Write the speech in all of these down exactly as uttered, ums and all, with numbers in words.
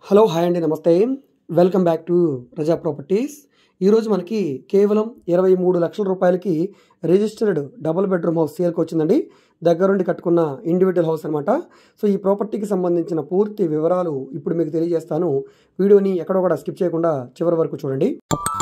Hello hi అండి, నమస్తే. Welcome back to Raza properties. ఈరోజు మనకి కేవలం ఇరవై మూడు లక్షల రూపాయలకి రిజిస్టర్డ్ డబుల్ బెడ్రూమ్ హౌస్ సేల్కి వచ్చిందండి. దగ్గరుండి కట్టుకున్న ఇండివిజువల్ హౌస్ అనమాట. సో ఈ ప్రాపర్టీకి సంబంధించిన పూర్తి వివరాలు ఇప్పుడు మీకు తెలియజేస్తాను. వీడియోని ఎక్కడ కూడా స్కిప్ చేయకుండా చివరి వరకు చూడండి.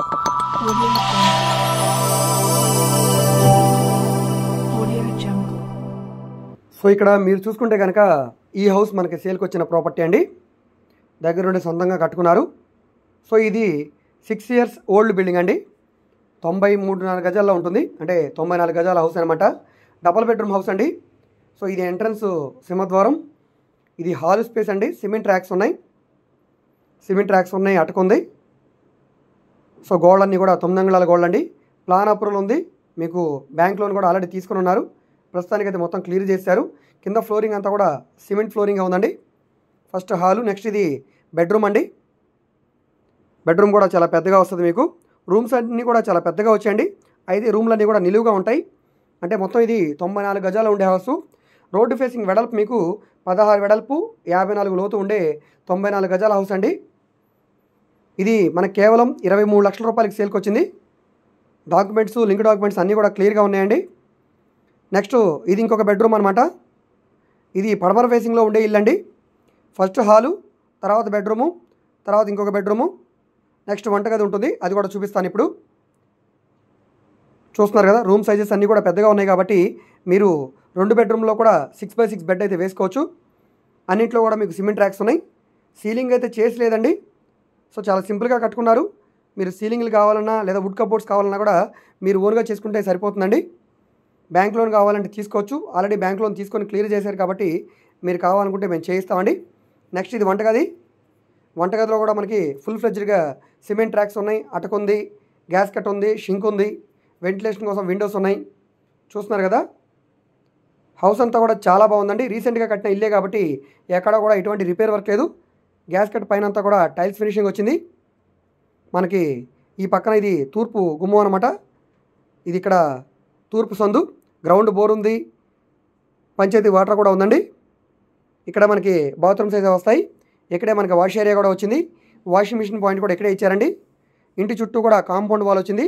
సో ఇక్కడ మీరు చూసుకుంటే కనుక ఈ హౌస్ మనకి సేల్కి వచ్చిన ప్రాపర్టీ అండి. దగ్గరుండి సొంతంగా కట్టుకున్నారు. సో ఇది సిక్స్ ఇయర్స్ ఓల్డ్ బిల్డింగ్ అండి. తొంభై మూడు నాలుగు గజాల్లో ఉంటుంది, అంటే తొంభై నాలుగు గజాల హౌస్ అనమాట. డబల్ బెడ్రూమ్ హౌస్ అండి. సో ఇది ఎంట్రన్స్ సింహద్వారం, ఇది హాల్ స్పేస్ అండి. సిమెంట్ ట్రాక్స్ ఉన్నాయి, సిమెంట్ ట్రాక్స్ ఉన్నాయి, అటుకుంది. సో గోడలన్నీ కూడా తొమ్మిది అంగుళాల గోడలు అండి. ప్లాన్ అప్రూవల్ ఉంది, మీకు బ్యాంక్ లోన్ కూడా ఆల్రెడీ తీసుకుని ఉన్నారు. ప్రస్తుతానికి అయితే మొత్తం క్లియర్ చేశారు. కింద ఫ్లోరింగ్ అంతా కూడా సిమెంట్ ఫ్లోరింగ్ ఉందండి. ఫస్ట్ హాలు, నెక్స్ట్ ఇది బెడ్రూమ్ అండి. బెడ్రూమ్ కూడా చాలా పెద్దగా వస్తుంది మీకు. రూమ్స్ అన్నీ కూడా చాలా పెద్దగా వచ్చాయండి. అయితే రూమ్లన్నీ కూడా నిలువుగా ఉంటాయి. అంటే మొత్తం ఇది తొంభై నాలుగు గజాలు ఉండే హౌస్. రోడ్డు ఫేసింగ్ వెడల్పు మీకు పదహారు వెడల్పు, యాభై నాలుగు లోతు ఉండే తొంభై నాలుగు గజాల హౌస్ అండి. ఇది మనకు కేవలం ఇరవై మూడు లక్షల రూపాయలకి సేల్కి వచ్చింది. డాక్యుమెంట్స్, లింక్ డాక్యుమెంట్స్ అన్నీ కూడా క్లియర్గా ఉన్నాయండి. నెక్స్ట్ ఇది ఇంకొక బెడ్రూమ్ అనమాట. ఇది పడమర ఫేసింగ్లో ఉండే ఇల్లు అండి. ఫస్ట్ హాలు, తర్వాత బెడ్రూము, తర్వాత ఇంకొక బెడ్రూము, నెక్స్ట్ వంటగది ఉంటుంది, అది కూడా చూపిస్తాను ఇప్పుడు. చూస్తున్నారు కదా, రూమ్ సైజెస్ అన్నీ కూడా పెద్దగా ఉన్నాయి కాబట్టి మీరు రెండు బెడ్రూమ్లో కూడా సిక్స్ బై సిక్స్ బెడ్ అయితే వేసుకోవచ్చు. అన్నింటిలో కూడా మీకు సిమెంట్ ట్రాక్స్ ఉన్నాయి. సీలింగ్ అయితే చేసి లేదండి. సో చాలా సింపుల్గా కట్టుకున్నారు. మీరు సీలింగ్లు కావాలన్నా లేదా వుడ్ కబోర్డ్స్ కావాలన్నా కూడా మీరు ఓన్గా చేసుకుంటే సరిపోతుందండి. బ్యాంక్ లోన్ కావాలంటే తీసుకోవచ్చు. ఆల్రెడీ బ్యాంక్ లోన్ తీసుకొని క్లియర్ చేశారు కాబట్టి మీరు కావాలనుకుంటే మేము చేయిస్తామండి. నెక్స్ట్ ఇది వంటగది. వంటగదిలో కూడా మనకి ఫుల్ ఫ్లెడ్జ్డ్గా సిమెంట్ ట్రాక్స్ ఉన్నాయి, అటకుంది, గ్యాస్ కట్ ఉంది, షింక్ ఉంది, వెంటిలేషన్ కోసం విండోస్ ఉన్నాయి. చూస్తున్నారు కదా, హౌస్ అంతా కూడా చాలా బాగుందండి. రీసెంట్గా కట్టిన ఇల్లే కాబట్టి ఎక్కడ కూడా ఎటువంటి రిపేర్ వర్క్ లేదు. గ్యాస్ కట్ పైన అంతా కూడా టైల్స్ ఫినిషింగ్ వచ్చింది. మనకి ఈ పక్కన ఇది తూర్పు గుమ్మం అనమాట. ఇది ఇక్కడ తూర్పు సందు, గ్రౌండ్ బోర్ ఉంది, పంచాయతీ వాటర్ కూడా ఉందండి. ఇక్కడ మనకి బాత్రూమ్స్ అయితే వస్తాయి. ఇక్కడే మనకి వాష్ ఏరియా కూడా వచ్చింది. వాషింగ్ మిషన్ పాయింట్ కూడా ఇక్కడే ఇచ్చారండి. ఇంటి చుట్టూ కూడా కాంపౌండ్ వాల్ వచ్చింది.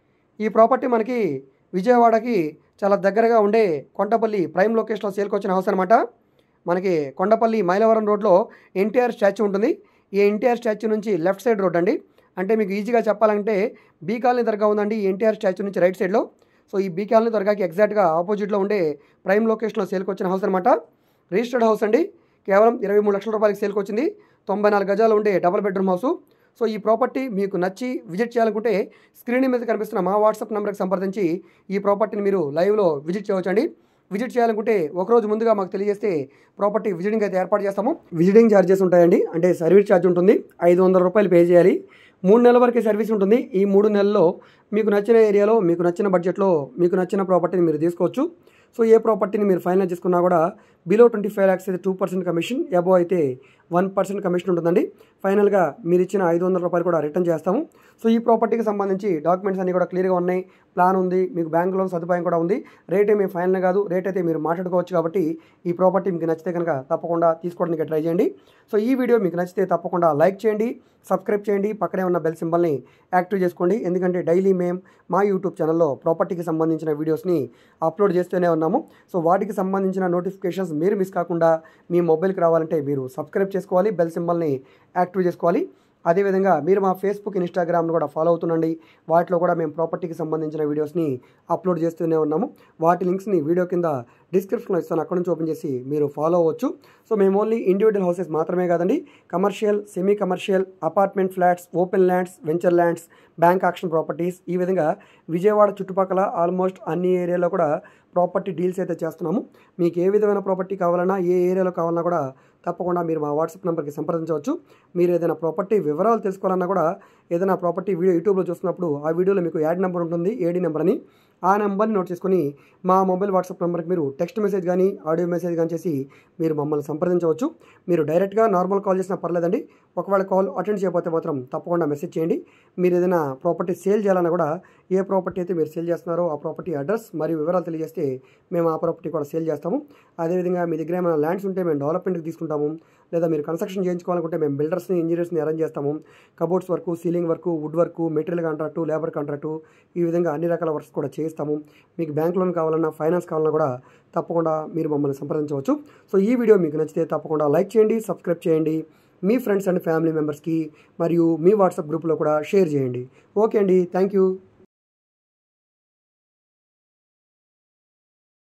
ఈ ప్రాపర్టీ మనకి విజయవాడకి చాలా దగ్గరగా ఉండే కొండపల్లి ప్రైమ్ లొకేషన్లో సేల్కి వచ్చిన హౌస్ అనమాట. మనకి కొండపల్లి మైలవరం రోడ్లో ఎన్టీఆర్ స్టాచ్యూ ఉంటుంది. ఈ ఎన్టీఆర్ స్టాచ్యూ నుంచి లెఫ్ట్ సైడ్ రోడ్ అండి. అంటే మీకు ఈజీగా చెప్పాలంటే బీ కాలనీ దర్గా ఉందండి ఈ ఎన్టీఆర్ స్టాచ్యూ నుంచి రైట్ సైడ్లో. సో ఈ బీ కాలనీ దర్గాకి ఎగ్జాక్ట్గా ఆపోజిట్లో ఉండే ప్రైమ్ లొకేషన్లో సేల్కి వచ్చిన హౌస్ అనమాట. రిజిస్టర్డ్ హౌస్ అండి. కేవలం ఇరవై మూడు లక్షల రూపాయలకి సేల్కి వచ్చింది. తొంభై నాలుగు గజాలు ఉండే డబుల్ బెడ్రూమ్ హౌస్. సో ఈ ప్రాపర్టీ మీకు నచ్చి విజిట్ చేయాలనుకుంటే స్క్రీన్ మీద కనిపిస్తున్న మా వాట్సాప్ నెంబర్కి సంప్రదించి ఈ ప్రాపర్టీని మీరు లైవ్లో విజిట్ చేయవచ్చండి. విజిట్ చేయాలనుకుంటే ఒకరోజు ముందుగా మాకు తెలియజేస్తే ప్రాపర్టీ విజిటింగ్ అయితే ఏర్పాటు చేస్తాము. విజిటింగ్ ఛార్జెస్ ఉంటాయండి. అంటే సర్వీస్ ఛార్జ్ ఉంటుంది, ఐదు వందల రూపాయలు పే చేయాలి. మూడు నెలల వరకే సర్వీస్ ఉంటుంది. ఈ మూడు నెలల్లో మీకు నచ్చిన ఏరియాలో మీకు నచ్చిన బడ్జెట్లో మీకు నచ్చిన ప్రాపర్టీని మీరు తీసుకోవచ్చు. సో ఏ ప్రాపర్టీని మీరు ఫైనల్ చేసుకున్నా కూడా బిలో ట్వంటీ ఫైవ్ ల్యాక్స్ అయితే టూ పర్సెంట్ కమిషన్, అబో అయితే వన్ పర్సెంట్ కమిషన్ ఉంటుందండి. ఫైనల్గా మీరు ఇచ్చిన ఐదు వందల రూపాయలు కూడా రిటర్న్ చేస్తాము. సో ఈ ప్రాపర్టీకి సంబంధించి డాక్యుమెంట్స్ అన్నీ కూడా క్లియర్గా ఉన్నాయి. ప్లాన్ ఉంది, మీకు బ్యాంక్ లోన్ సదుపాయం కూడా ఉంది. రేట్ ఏమి ఫైనల్ కాదు, రేట్ అయితే మీరు మాట్లాడుకోవచ్చు. కాబట్టి ఈ ప్రాపర్టీ మీకు నచ్చితే కనుక తప్పకుండా తీసుకోవడానికి ట్రై చేయండి. సో ఈ వీడియో మీకు నచ్చితే తప్పకుండా లైక్ చేయండి, సబ్స్క్రైబ్ చేయండి, పక్కనే ఉన్న బెల్ సింబల్ని యాక్టివ్ చేసుకోండి. ఎందుకంటే డైలీ మేము మా యూట్యూబ్ ఛానల్లో ప్రాపర్టీకి సంబంధించిన వీడియోస్ని అప్లోడ్ చేస్తూనే ఉన్నాము. సో వాటికి సంబంధించిన నోటిఫికేషన్స్ మీరు మిస్ కాకుండా మీ మొబైల్కి రావాలంటే మీరు సబ్స్క్రైబ్ చేసుకోవాలి, బెల్ సింబల్ని యాక్టివ్ చేసుకోవాలి. అదేవిధంగా మీరు మా ఫేస్బుక్, ఇన్స్టాగ్రామ్ను కూడా ఫాలో అవుతుండండి. వాటిలో కూడా మేము ప్రాపర్టీకి సంబంధించిన వీడియోస్ని అప్లోడ్ చేస్తూనే ఉన్నాము. వాటి లింక్స్ని వీడియో కింద డిస్క్రిప్షన్లో ఇస్తాను, అక్కడ నుంచి ఓపెన్ చేసి మీరు ఫాలో అవ్వచ్చు. సో మేము ఓన్లీ ఇండివిజువల్ హౌసెస్ మాత్రమే కాదండి, commercial, semi commercial, apartment flats, open lands, venture lands, bank auction properties, ఈ విధంగా విజయవాడ చుట్టుపక్కల ఆల్మోస్ట్ అన్ని ఏరియాలో కూడా ప్రాపర్టీ డీల్స్ అయితే చేస్తున్నాము. మీకు ఏ విధమైన ప్రాపర్టీ కావాలన్నా, ఏ ఏరియాలో కావాలన్నా కూడా తప్పకుండా మీరు మా వాట్సాప్ నెంబర్కి సంప్రదించవచ్చు. మీరు ఏదైనా ప్రాపర్టీ వివరాలు తెలుసుకోవాలన్నా కూడా, ఏదైనా ప్రాపర్టీ వీడియో యూట్యూబ్లో చూస్తున్నప్పుడు ఆ వీడియోలో మీకు యాడ్ నెంబర్ ఉంటుంది, ఏడీ నెంబర్ అని. ఆ నెంబర్ని నోట్ చేసుకొని మా మొబైల్ వాట్సాప్ నెంబర్కి మీరు టెక్స్ట్ మెసేజ్ కానీ ఆడియో మెసేజ్ కానీ చేసి మీరు మమ్మల్ని సంప్రదించవచ్చు. మీరు డైరెక్ట్గా నార్మల్ కాల్ చేసినా పర్లేదండి. ఒకవేళ కాల్ అటెండ్ చేయకపోతే మాత్రం తప్పకుండా మెసేజ్ చేయండి. మీరు ఏదైనా ప్రాపర్టీ సేల్ చేయాలన్నా కూడా ఏ ప్రాపర్టీ అయితే మీరు సేల్ చేస్తున్నారో ఆ ప్రాపర్టీ అడ్రస్ మరియు వివరాలు తెలియజేస్తే మేము ఆ ప్రాపర్టీ కూడా సేల్ చేస్తాము. అదేవిధంగా మీ దగ్గర ఏమైనా ల్యాండ్స్ ఉంటే మేము డెవలప్మెంట్కి తీసుకుంటాము, లేదా మీరు కన్స్ట్రక్షన్ చేయించుకోవాలనుకుంటే మేము బిల్డర్స్ని ఇంజనీర్స్ని అరేంజ్ చేస్తాము. Cupboards work, ceiling work, wood work, material contract, labour contract, ఈ విధంగా అన్ని రకాల వర్క్స్ కూడా చేయిస్తాము. మీకు బ్యాంక్ లోన్ కావాలన్నా, ఫైనాన్స్ కావాలన్నా కూడా తప్పకుండా మీరు మమ్మల్ని సంప్రదించవచ్చు. సో ఈ వీడియో మీకు నచ్చితే తప్పకుండా లైక్ చేయండి, సబ్స్క్రైబ్ చేయండి, మీ ఫ్రెండ్స్ అండ్ ఫ్యామిలీ మెంబర్స్కి మరియు మీ వాట్సాప్ గ్రూప్లో కూడా షేర్ చేయండి. ఓకే అండి, థ్యాంక్ యూ.